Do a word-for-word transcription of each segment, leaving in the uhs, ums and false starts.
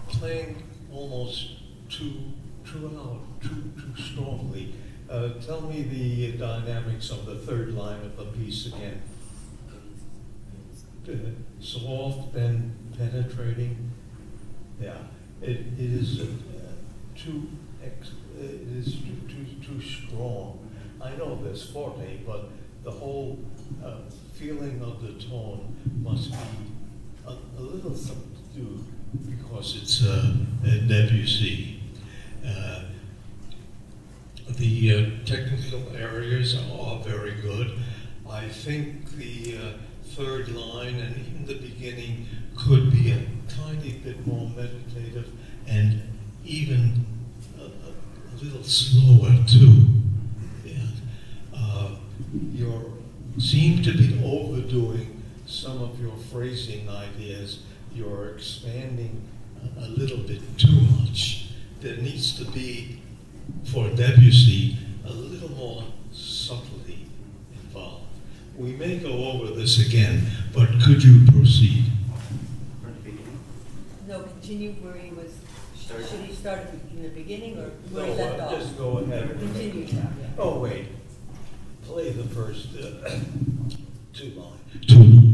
playing almost too, too loud, too, too strongly. Uh, tell me the dynamics of the third line of the piece again. Uh, soft, then penetrating. Yeah, it, it is uh, too, ex it is too, too, too strong. I know there's forte, but the whole uh, feeling of the tone must be a, a little something to do because it's uh, a Debussy. Uh, the uh, technical areas are very good. I think the uh, third line and even the beginning could be a tiny bit more meditative and even a, a, a little slower too. Yeah. Uh, you seem to be overdoing some of your phrasing ideas. You're expanding a, a little bit too much. There needs to be, for Debussy, a little more subtlety involved. We may go over this again, but could you proceed? From the beginning? No, continue where he was. Start. Should he start in the beginning or where No, he left uh, off? just go ahead. Continue now. Yeah. Oh, wait. Play the first uh, two lines. Two lines.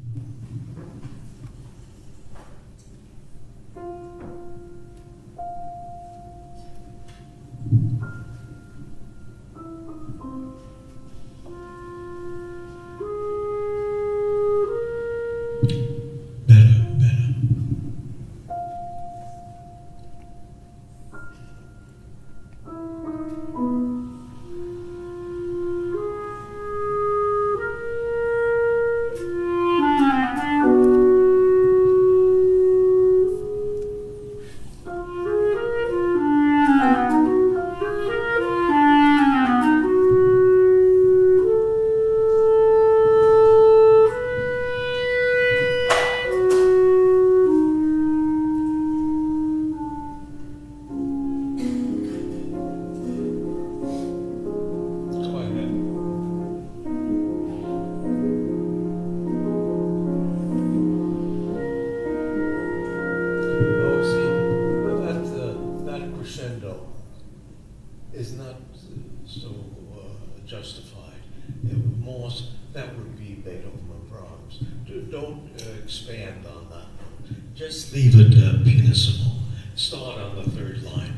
Is not so uh, justified. It would more, that would be Beethoven or Brahms. Do, don't uh, expand on that. Just leave it uh, pianissimo. Start on the third line.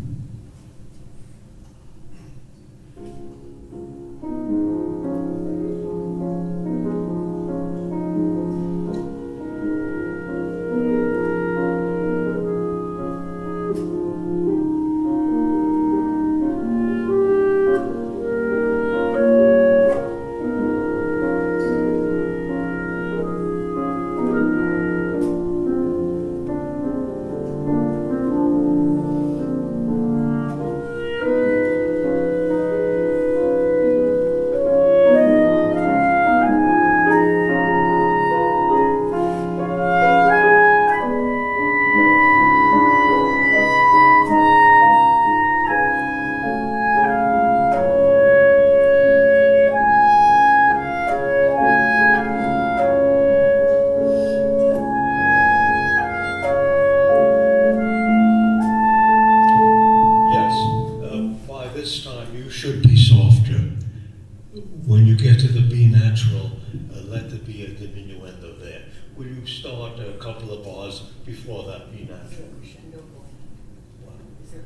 When you get to the B natural, uh, let there be a diminuendo there. Will you start a couple of bars before that B natural? What?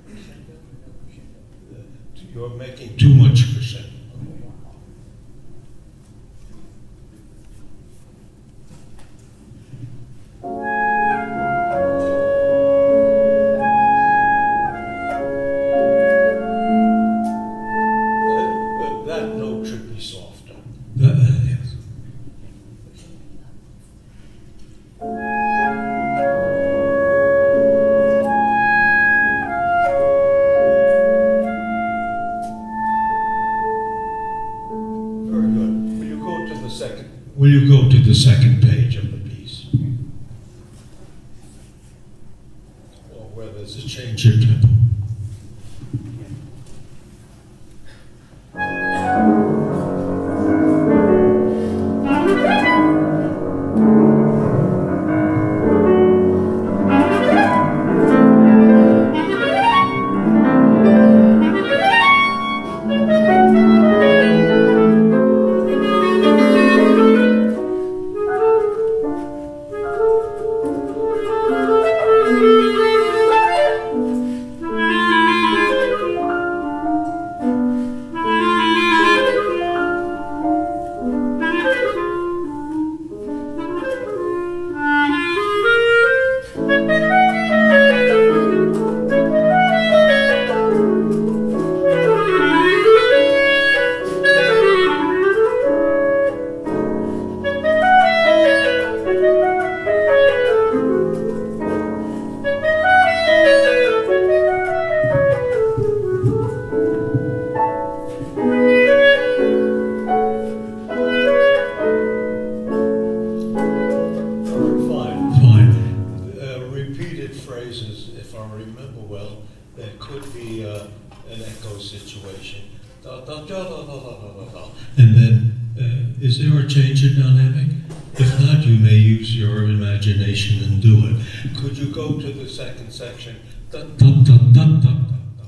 Uh, you're making too much crescendo. Will you go to the second page of the piece? Or where there's a change in tempo. phrases, if I remember well, there could be uh, an echo situation. Da, da, da, da, da, da, da, da. And then, uh, is there a change in dynamic? If not, you may use your imagination and do it. Could you go to the second section? Da, da, da, da, da, da.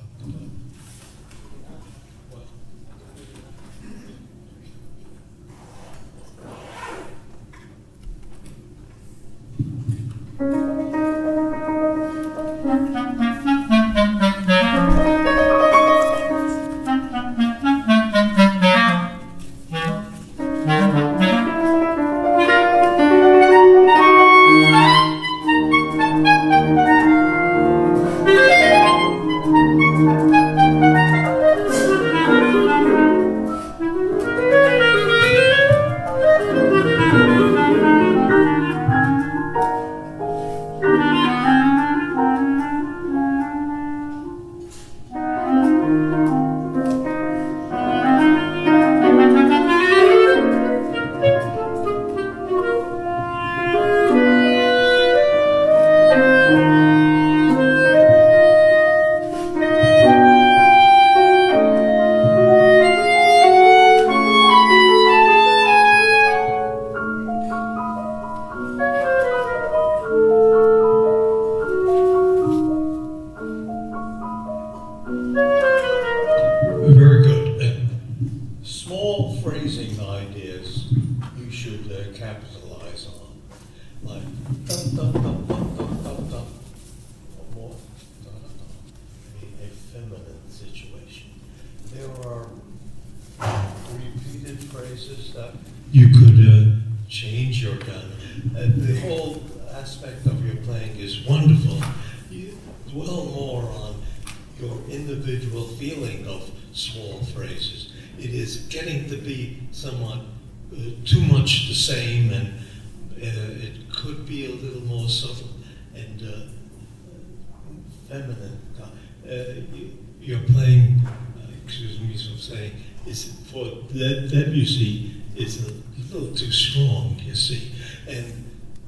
You could uh, change your gun. Uh, the whole aspect of your playing is wonderful. You dwell more on your individual feeling of small phrases. It is getting to be somewhat uh, too much the same, and uh, it could be a little more subtle and uh, feminine. Uh, you, you're playing, uh, excuse me for saying, is for that Debussy is a little too strong, you see. And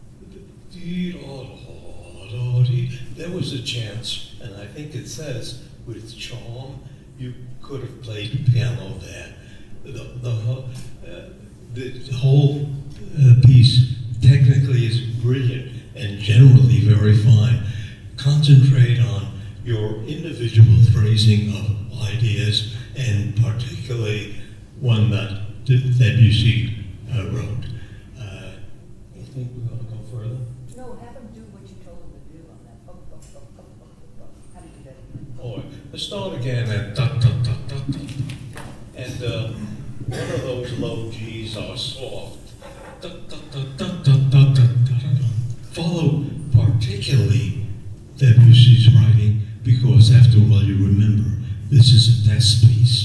there was a chance, and I think it says, with charm, you could have played piano there. The, the, whole, uh, the, the whole uh, piece technically is brilliant and generally very fine. Concentrate on your individual phrasing of ideas, and particularly one that Debussy uh, wrote. Uh, you think we're going to go further? No, have him do what you told him to do on that. Oh, oh, oh, oh, oh, oh. How do you do that again? Oh, let's start again at da da da da da. And uh, one of those low G's are soft. Da da da da da da da da. Follow particularly Debussy's writing, because after all, you remember, this is a test piece.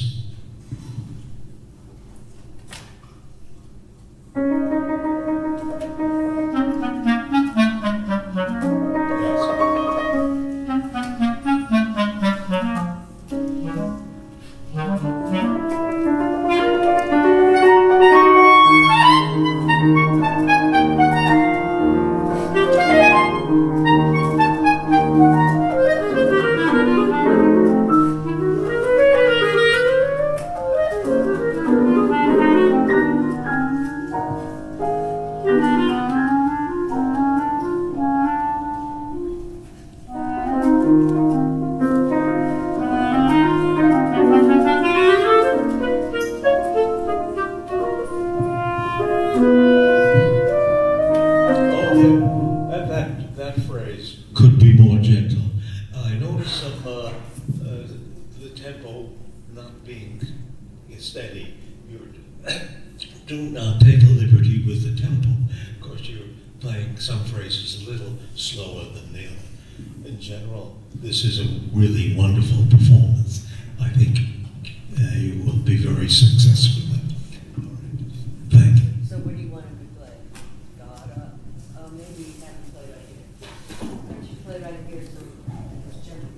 This is a really wonderful performance. I think uh, you will be very successful. Thank you. So what do you want him to play? God, uh, uh, maybe have him play right here. Why don't you play right here so it's gentle?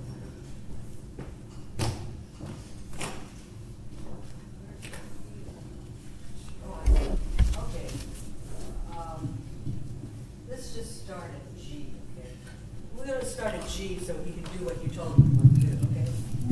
Oh, okay. Um, let's just start at G, okay? We're going to start at G. So so he can do what you told him to do, okay?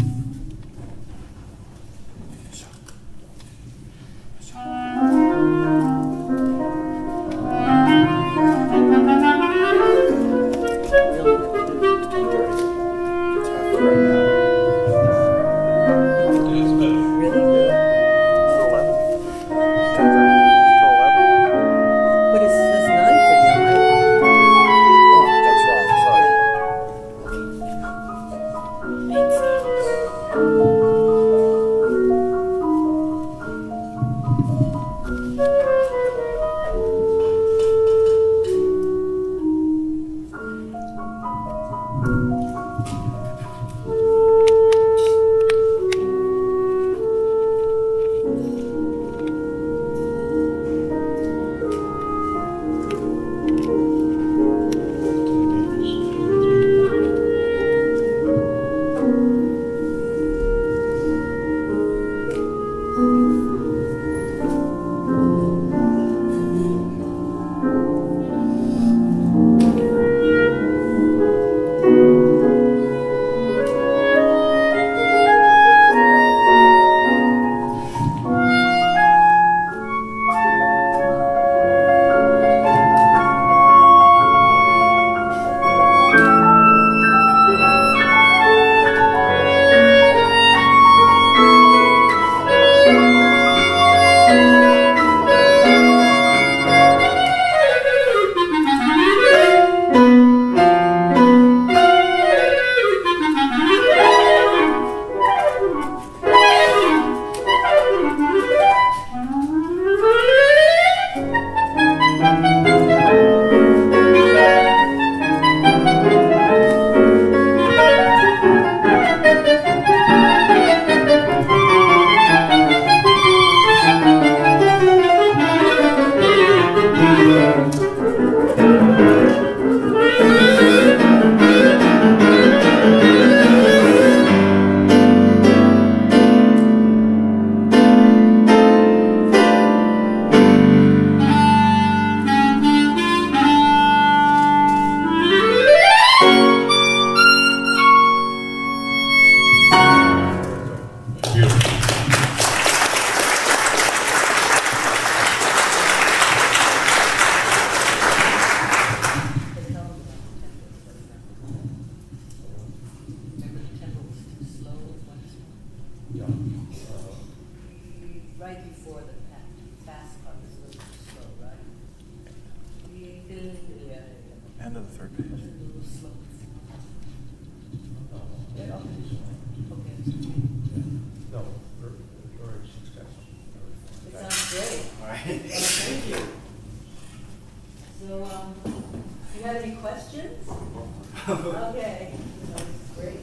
Okay. Great.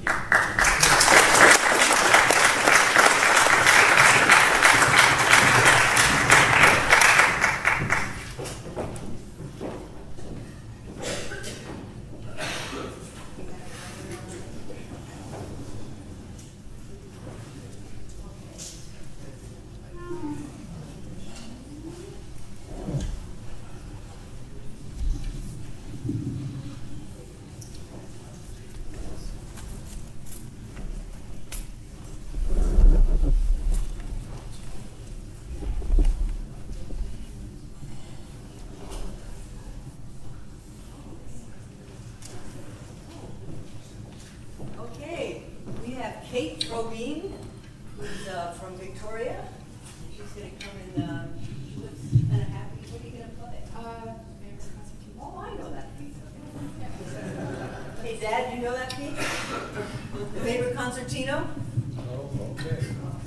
Who's uh, from Victoria. She's going to come and uh, she looks kind of happy. What are you going to play? Uh, oh, I know that piece. Okay. Hey, Dad, you know that piece? The favorite concertino? Oh, okay.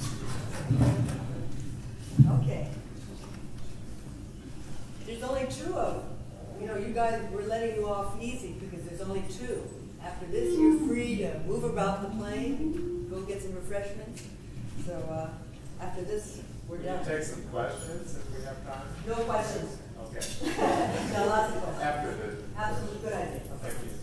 Okay. There's only two of them. You know, you guys, we're letting you off easy because there's only two. After this, you're free to move about the plane, go get some refreshments. So uh, after this, we're We done. can take some questions if we have time. No questions. Okay. No, lots of questions. After the. Absolutely good idea. Thank you.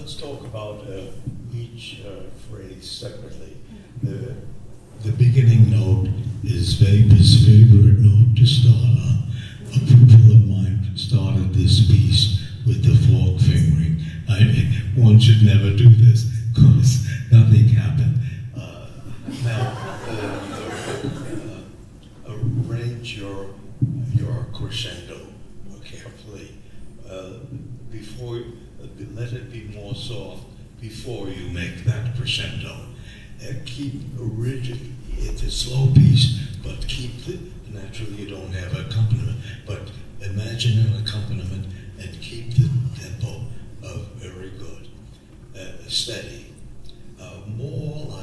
let's talk about uh, each uh, phrase separately. The, the beginning note is Weber's favorite note to start on. A pupil of mine started this piece with the fork fingering. I, one should never do this because nothing happened. Uh, now, uh, uh, arrange your your crescendo carefully. Uh, before, uh, let it be more soft before you make that crescendo. Uh, keep a rigid, it's a slow piece, but keep the, naturally you don't have accompaniment, but imagine an accompaniment and keep the tempo of very good, uh, steady. Uh, more like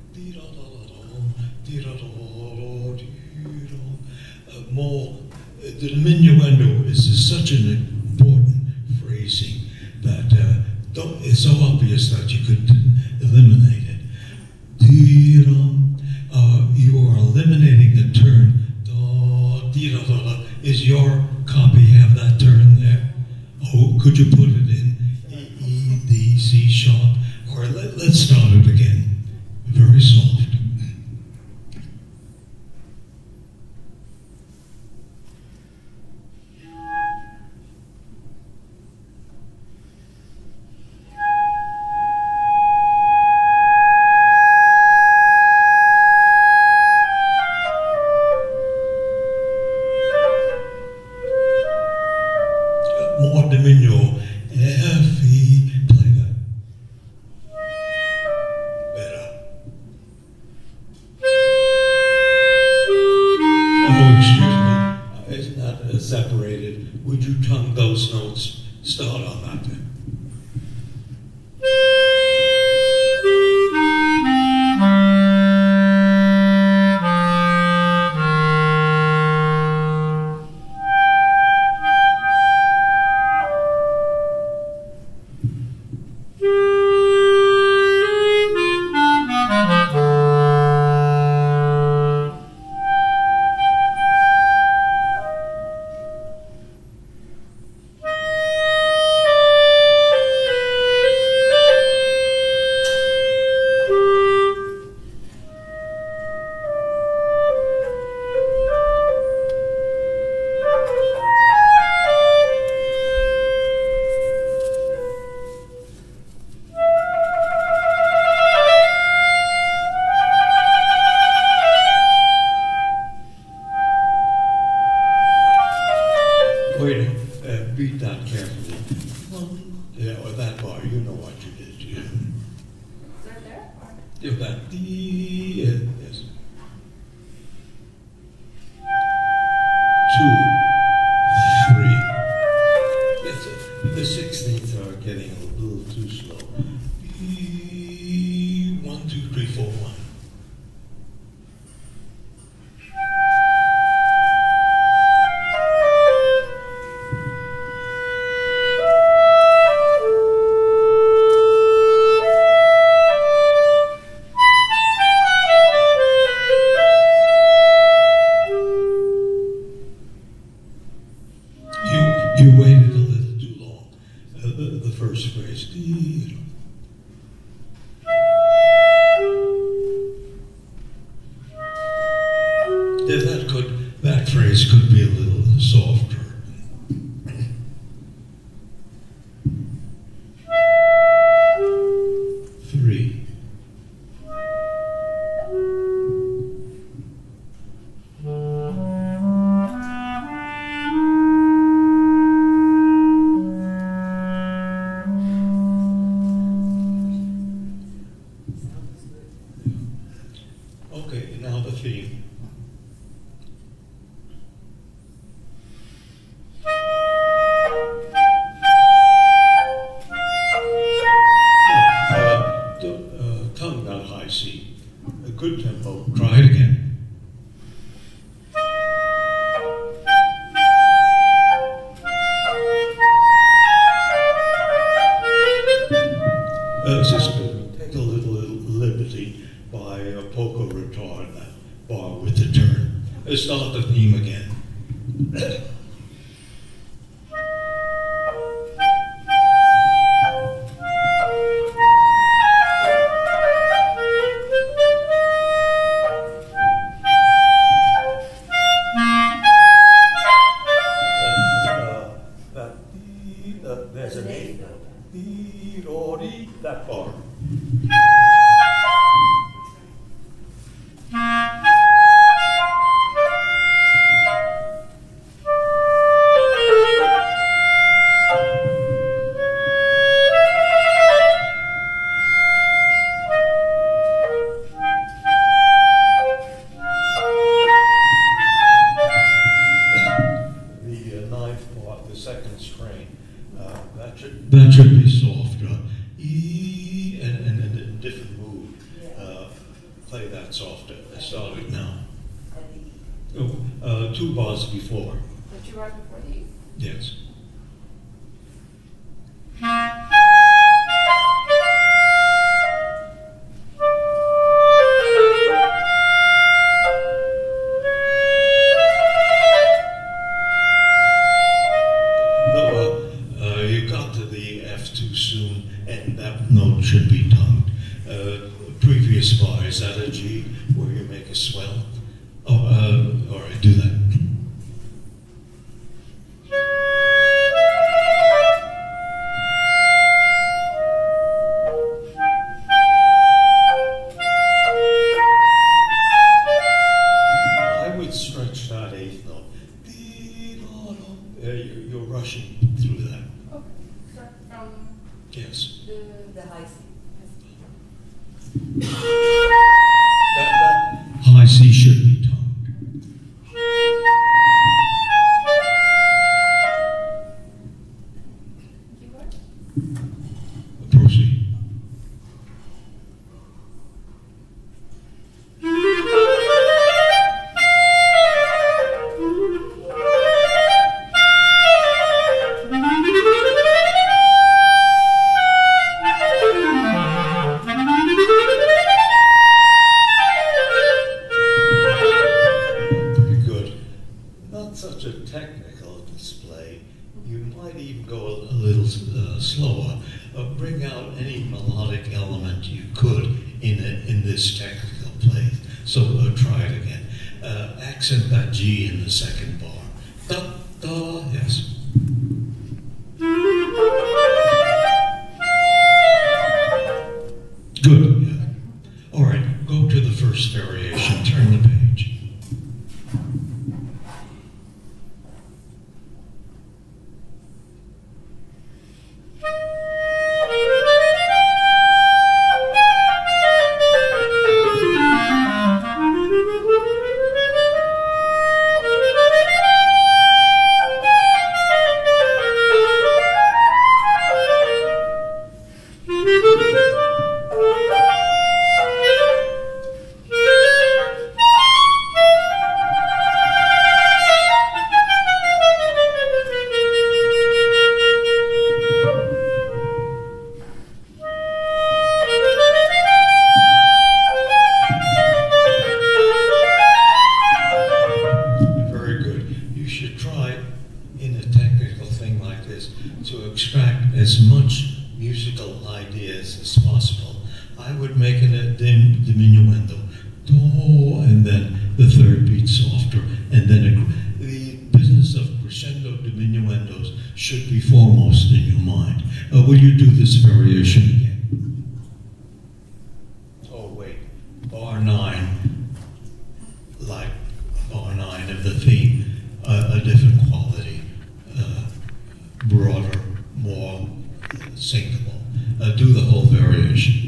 uh, more, uh, the diminuendo is such an important phrasing that uh, don't, it's so obvious that you could eliminate it. Uh, you are eliminating the turn. Is your copy have that turn there? Oh, could you put it in E, E, D, C sharp? Or let, let's start it again. Very soft. More diminuendo. F, E, play that. Better. Oh, excuse me. Uh, it's not uh, separated. Would you tongue those notes? Start on that then. Wait, uh, beat that carefully. Yeah, or that bar, you know what you did. Yeah. Is that there? Yeah, that D, uh, yes. Two, three. Yes, uh, the sixteenths are getting a little too slow. B, one, two, three, four, one. You waited a little too long. Uh, the, the first phrase. Yeah, that could, that phrase could be a little softer. Three. Okay, now the theme. Uh, the, uh, tongue not high C. A good tempo. Try it again. Uh, just take a little, little liberty by a polka retard that bar with the turn. Let's start the theme again. Uh, there's an eighth note. Dee, do, dee, that bar. That should be softer. E and, and, and in a different mood. Yeah. Uh, play that softer. I start it now. At the E. Oh, uh, two bars before. The two bars before the E? Yes. Note should be tongued. Uh, previous bar, is that a G where you make a swell? Oh, uh, all right, do that. I would stretch that eighth note. Uh, you're, you're rushing through that. Okay. Start from Yes. the, The high C. That, that high C should be tongued. keyboard. Proceed. Technical display, you might even go a, a little uh, slower. Uh, bring out any melodic element you could in a, in this technical play. So uh, try it again. Uh, accent that G in the second bar. Da da. Yes. Good. Yeah. All right. Go to the first variation. Turn the page. To extract as much musical ideas as possible, I would make it a dim, diminuendo, do, and then the third beat softer, and then a, the business of crescendo diminuendos should be foremost in your mind. Uh, will you do this variation again? Oh wait, bar nine, like bar nine of the theme, uh, a different quality. Uh, broader, more syncable. Uh, do the whole variation.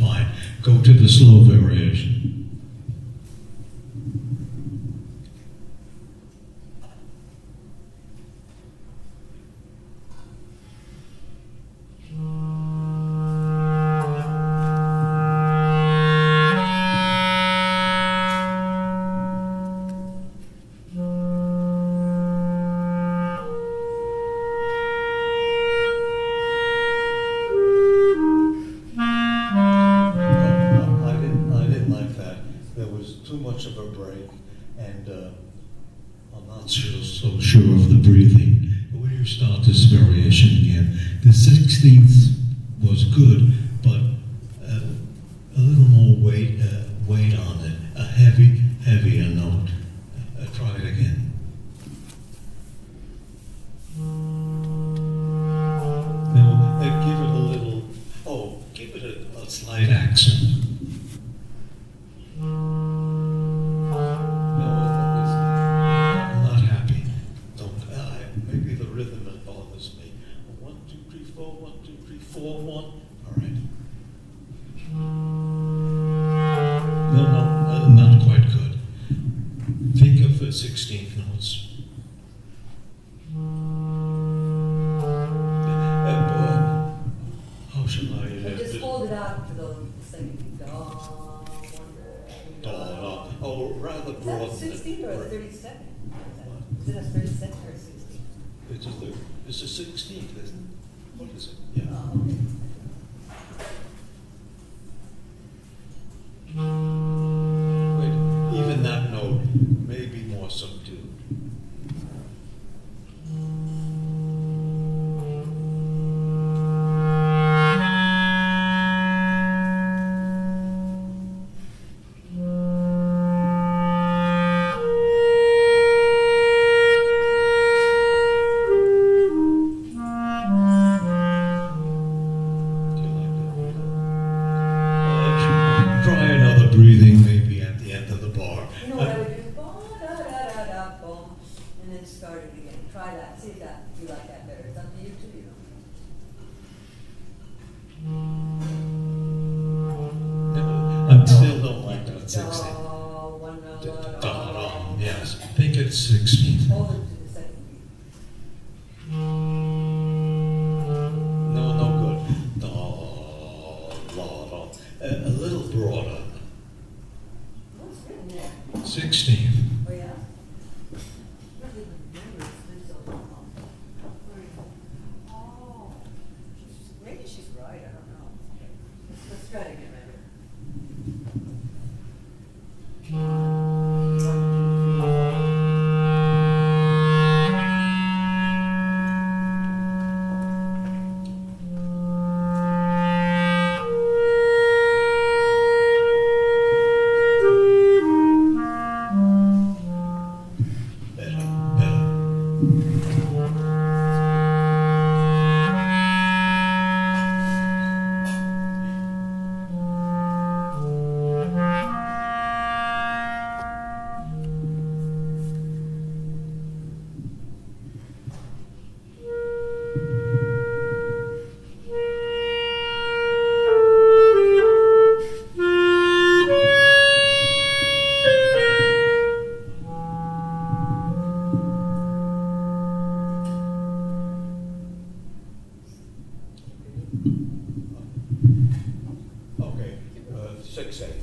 fine. Go to the slow variation. The sixteenth was good, but uh, a little more weight, uh, weight on it, a heavy, heavier note. Uh, try it again. Now, uh, give it a little, oh, give it a, a slight accent. No, I'm not happy. Don't, uh, maybe the rhythm bothers me. One, two, three, four, one, two, three, four, one. All right. No, no, uh, not quite good. Think of the sixteenth notes. Uh, uh, how shall I? Uh, But just hold it out to the second. Da, Da, da. Oh, rather Is that broad. sixteen or the thirty-second? Is it a thirty-second or sixteen? It's a third. It's a sixteenth, isn't it? What is it? Yeah. Oh, okay. Wait, even that note may be more subdued. Breathing maybe at the end of the bar. You know what I would do? Ba, da, da, da, da, boom, and then start it again. Try that. See if that you like that better. It's up to you too, you know. I still don't like that sixteen. Da, one, da, Da, da, da, da. da. Yes, I think it's sixteen. Hold it to the second beat. No, no good. Da, da, da. A, a little broader. What's written there? sixteen. Oh, yeah? I don't even remember. It's been so long. Where is it? Oh. She's- Maybe she's right. I don't know. Let's, let's try it again, maybe. One, two, three, four. Better, better. Okay, uh, six eight.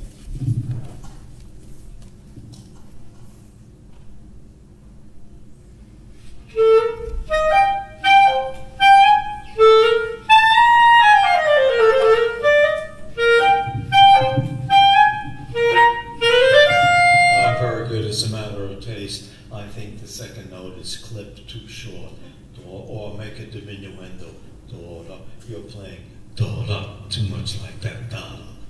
Uh, very good. It's a matter of taste. I think the second note is clipped too short, or, or make a diminuendo. Do, da. You're playing do, da, too much like that. Da.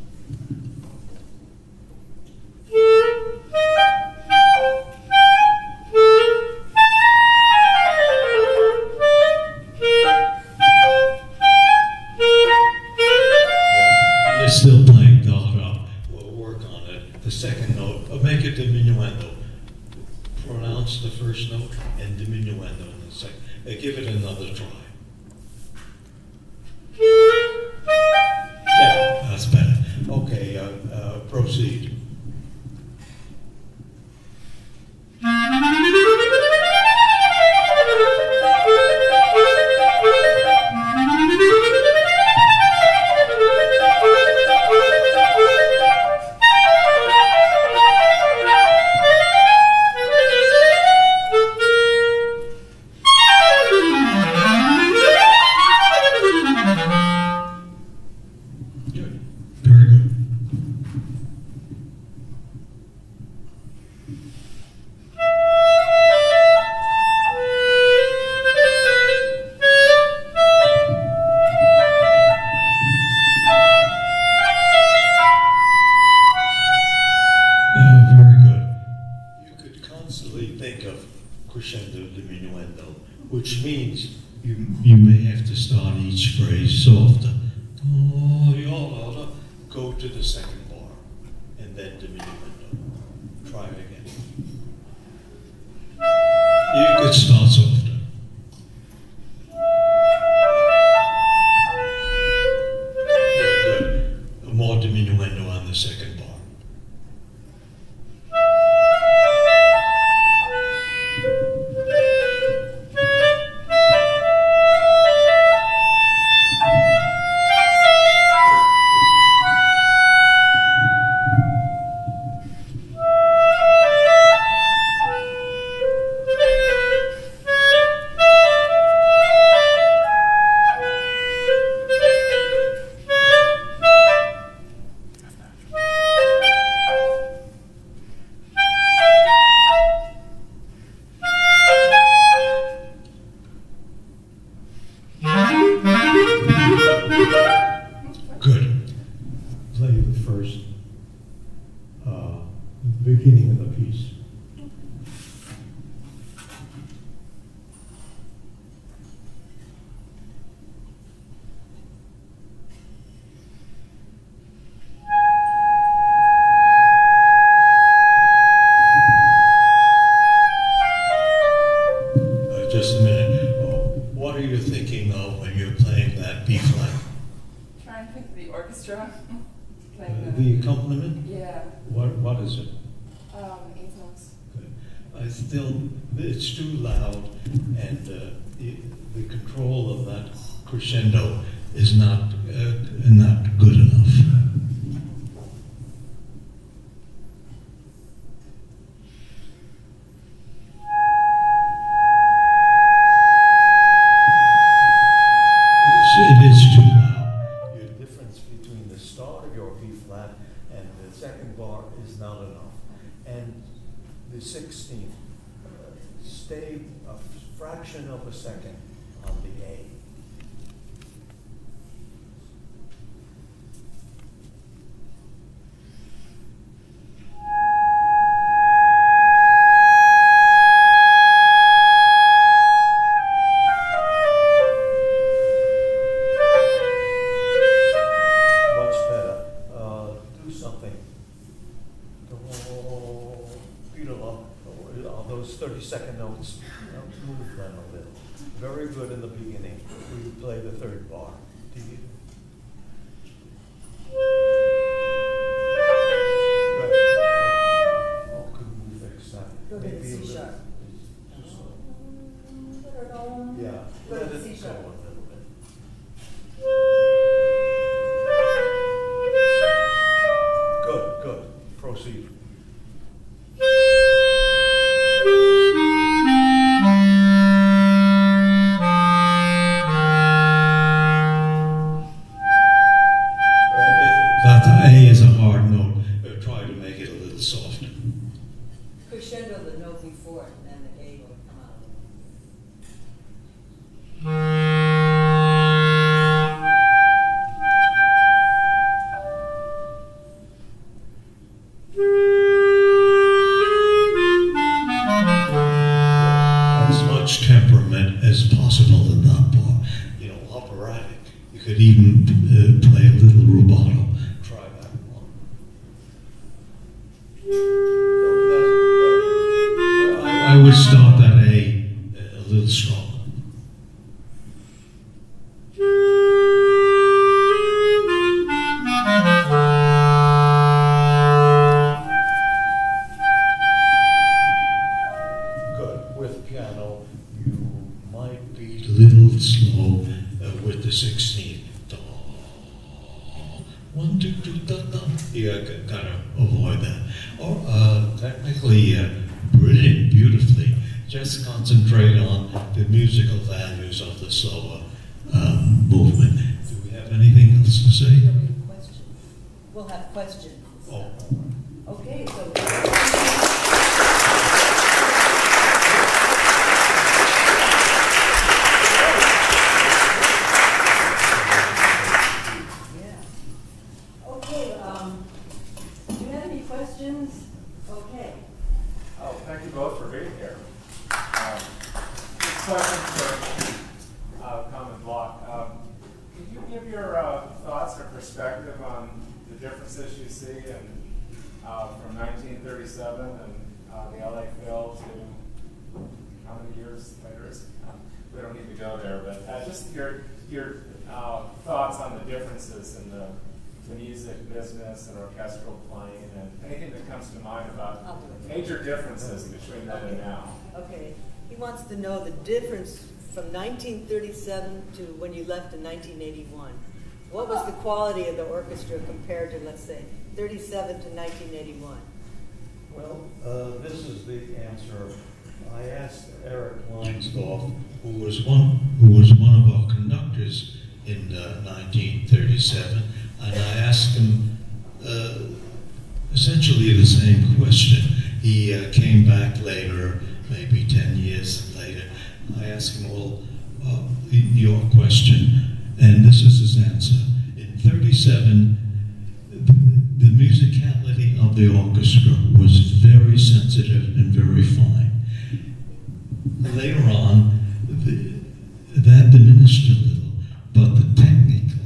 Yeah, you're still playing da da. We'll work on it. The second note, uh, make a diminuendo. Pronounce the first note and diminuendo in the second. Uh, give it another try. Yeah, that's better. Okay, uh, uh, proceed. Good. Very good. Uh, very good. You could constantly think of crescendo diminuendo, which means you, you may have to start each phrase softer. Oh, you all go to the second bar and then diminuendo. Try it again. You could start softer. Yeah, good. More diminuendo on the second bar. Good. Play the first, uh, beginning of the piece. Uh, just a minute. Oh, what are you thinking of when you're playing that B flat? Trying to think of the orchestra. Uh, Playing the accompaniment? yeah, What, what is it? um, eighth notes. Good. I still, it's too loud, and uh, the, the control of that crescendo is not uh, not good enough. It is too loud. Your difference between the start of your B flat and the second bar is not enough. And the sixteenth, uh, stay a fraction of a second on the A. Much better. Uh, do something. Oh, beautiful. All those thirty second notes, you know, move them a little. Very good in the beginning. We play the third bar. Do you? Good. Oh, couldn't we fix that? Go to the Maybe a C little- sharp. too slow. Yeah. Yeah, Go to let the it C go sharp. a little bit. Good, good. Proceed. That A is a hard note. Uh, Try to make it a little softer. Crescendo the note before it, and then the A will come out. As much temperament as possible in that bar. You know, operatic. You could even uh, play a little rubato. Try that one. No, that's- I, I would start that A a little stronger. you got to avoid that. Or uh, technically, uh, brilliant, beautifully. Just concentrate on the musical values of the slower uh, movement. Do we have anything else to say? There'll be questions. We'll have questions. Oh. Okay, so. Yeah. Okay, um, do you have any questions? Okay. Oh, thank you both for being here. Um, question for uh, Kalman Bloch. Um, could you give your uh, thoughts or perspective on the differences you see in, uh, from nineteen thirty-seven and uh, the L A Phil to how many years later is it? Uh, we don't need to go there, but uh, just your your uh, thoughts on the differences in the, the music business and orchestral playing, and anything that comes to mind about major differences between then and now. Okay. He wants to know the difference from nineteen thirty-seven to when you left in nineteen eighty-one. What was the quality of the orchestra compared to, let's say, thirty-seven to nineteen eighty-one? Well, uh, this is the answer. I asked Eric Leinsdorf, who was one who was one of our conductors in uh, nineteen thirty-seven, and I asked him uh, essentially the same question. He uh, came back later, maybe ten years later. I asked him, well, uh, your question, and this is his answer. In thirty-seven, the, the musicality of the orchestra was very sensitive and very fine. Later on, the, that diminished a little, but the technical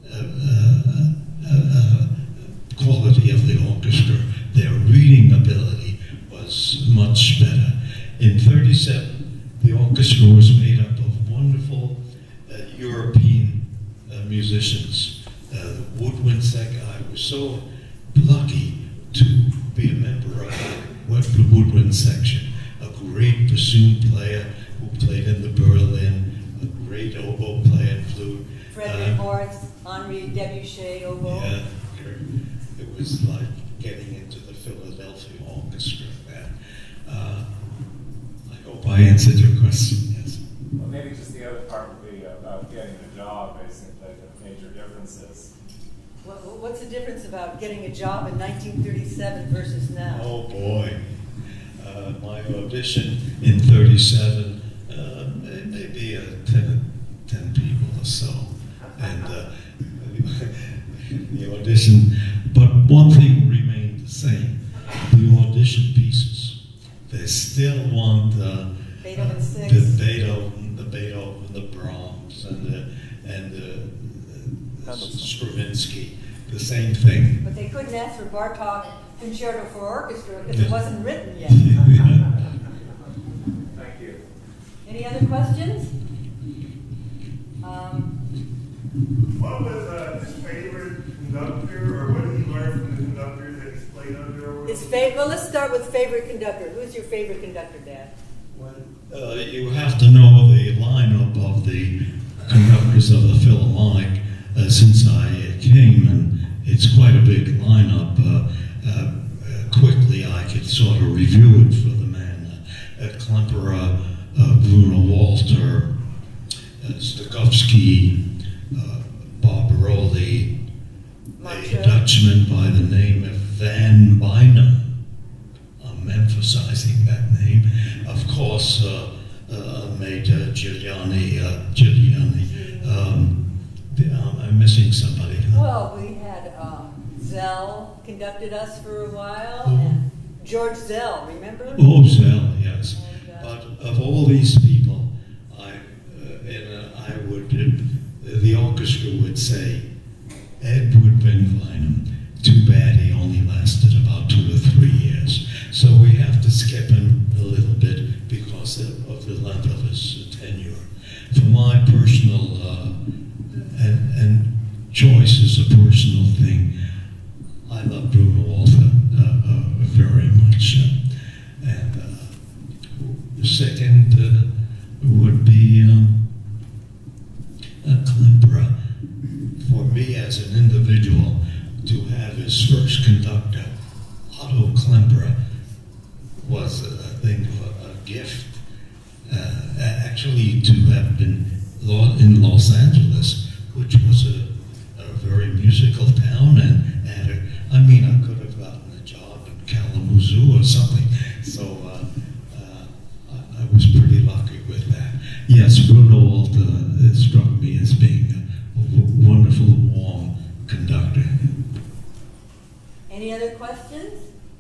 uh, uh, uh, quality of the orchestra, their reading ability, was much better. In thirty-seven, the orchestra was made up of wonderful uh, European uh, musicians. Uh, the woodwind sector, I was so lucky to be a member of the woodwind section. A great bassoon player who played in the Berlin, a great oboe player and flute. Frederick Uh, Morris, Henri Debuchet, oboe. Yeah, it was like getting into the Philadelphia orchestra then. Uh, I hope I answered your question, yes. Well, maybe just the other part would be about getting a job, basically, the major differences. What, what's the difference about getting a job in nineteen thirty-seven versus now? Oh boy. Uh, my audition in thirty-seven, uh, may- maybe uh, ten, ten people or so. And uh, the audition, but one thing remained the same. The audition pieces. They still want uh, Beethoven uh, six. the Beethoven, the Beethoven, the Brahms, and the, and the uh, Stravinsky. The same thing. But they couldn't ask for Bartok Concerto for Orchestra because Yeah. it wasn't written yet. Thank you. Any other questions? Um, What was uh, his favorite conductor, or what did he learn from the conductors that he's played under? his favorite. Well, let's start with favorite conductor. Who's your favorite conductor, Dad? Well, uh, you have to know the lineup of the conductors of the Philharmonic uh, since I uh, came, and it's quite a big lineup. Uh, uh, uh, quickly, I could sort of review it for the man. Uh, uh, Klemperer, uh, Bruno Walter, uh, Stokowski, uh, Barbaroli, a Montreux. Dutchman by the name of Van Bynum. I'm emphasizing that name. Of course, uh, uh, Major Giuliani, uh, Giuliani. Um, the, um, I'm missing somebody. Well, we had um, Zell conducted us for a while, Who? and George Zell, remember? Oh, Zell, yes. And, uh, But of all these people, I, uh, and, uh, I would, uh, the orchestra would say, Edward Van Bynum. Too bad he only lasted about two or three years. So we have to skip him a little bit because of, of the length of his tenure. For my personal, uh, and, and choice is a personal thing, I love Bruno Walter uh, uh, very much. Uh, and uh, the second uh, would be um, a Klemperer. For me as an individual, to have his first conductor, Otto Klemperer, was a, a thing of a, a gift. Uh, actually, to have been in Los Angeles, which was a, a very musical town, and had a, I mean, I could have gotten a job in Kalamazoo or something. So uh, uh, I, I was pretty lucky with that. Yes, Bruno Walter uh, struck me as being a, a w- wonderful, warm conductor. Any other questions?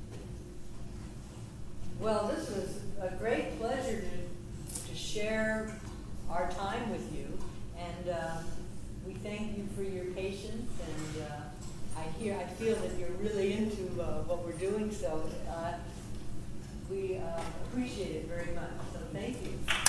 Well, this was a great pleasure to, to share our time with you, and uh, we thank you for your patience, and uh, I hear, I feel that you're really into uh, what we're doing, so uh, we uh, appreciate it very much, so thank you.